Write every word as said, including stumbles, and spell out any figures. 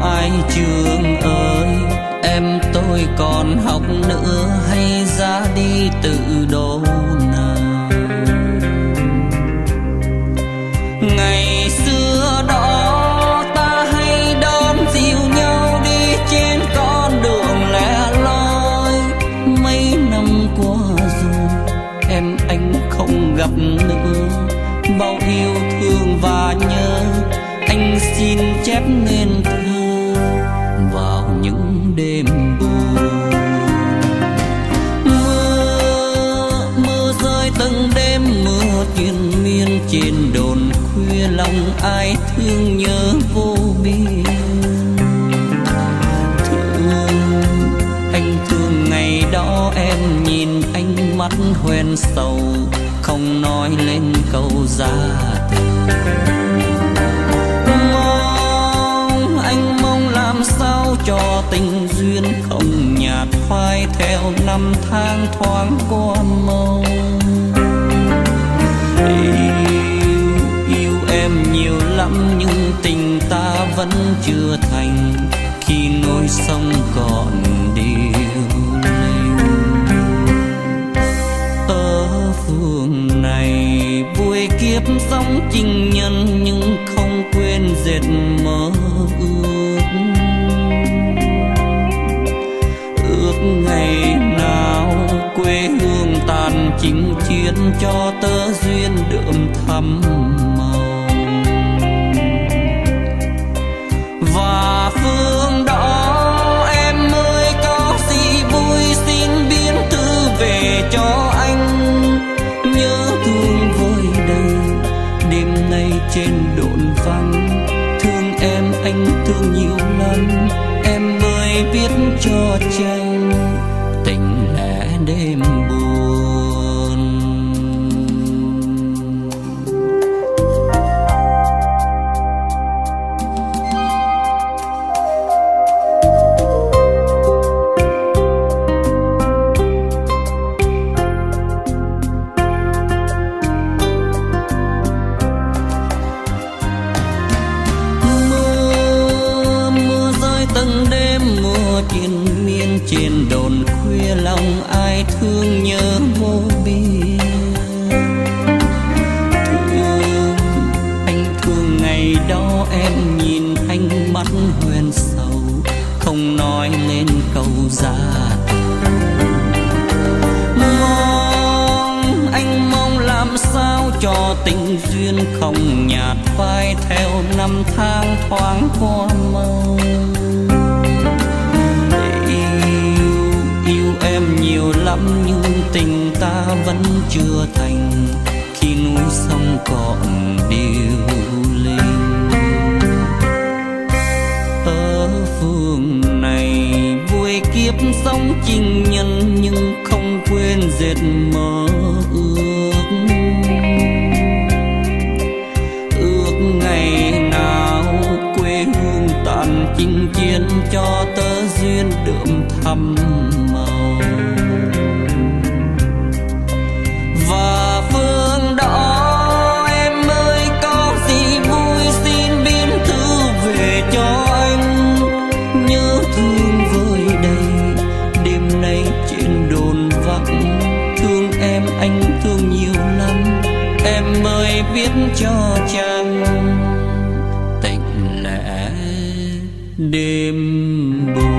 mãi trường ơi, em tôi còn học nữa hay ra đi tự đổ nào. Ngày xưa đó ta hay đón dìu nhau đi trên con đường lẻ loi. Mấy năm qua rồi em anh không gặp nữa, bao yêu thương và nhớ anh xin chép nên thơ vào những đêm buồn. Mưa, mưa rơi từng đêm, mưa triền miên trên đồn khuya, lòng ai thương nhớ vô biên. Thương, anh thương ngày đó em nhìn anh mắt hoen sầu, không nói lên câu ra từ. Mong, anh mong làm sao cho tình duyên không nhạt phai theo năm tháng thoáng qua mong. Yêu, yêu em nhiều lắm nhưng tình ta vẫn chưa thành, khi nỗi sông còn điêu linh. Ở phường này vui kiếp sống情nhân nhưng không quên dệt mơ ước. Ước ngày nào quê hương tàn chinh chiến cho tơ duyên đượm thắm màu. Và phương đó em ơi có gì vui xin biến thư về cho anh. Nhớ thương vơi đầy đêm nay trên đồn vắng, thương em anh thương nhiều lắm, em ơi viết cho tranh tình lẻ đêm buồn. Triền miên trên đồn khuya, lòng ai thương nhớ vô biên. Thương, anh thương ngày đó em nhìn anh mắt hoen sầu, không nói lên câu ra từ. Mong, anh mong làm sao cho tình duyên không nhạt phai theo năm tháng thoáng qua mong. Yêu em nhiều lắm nhưng tình ta vẫn chưa thành, khi núi sông còn điêu linh. Ở phường này vui kiếp sống情nhân nhưng không quên dệt mơ ước. Ước ngày nào quê hương tàn chinh chiến cho tơ duyên đượm thắm màu. Và phương đó em ơi có gì vui xin biến thư về cho anh. Nhớ thương vơi đầy đêm nay trên đồn vắng, thương em anh thương nhiều lắm, em ơi viết cho tranh tình lẻ đêm buồn.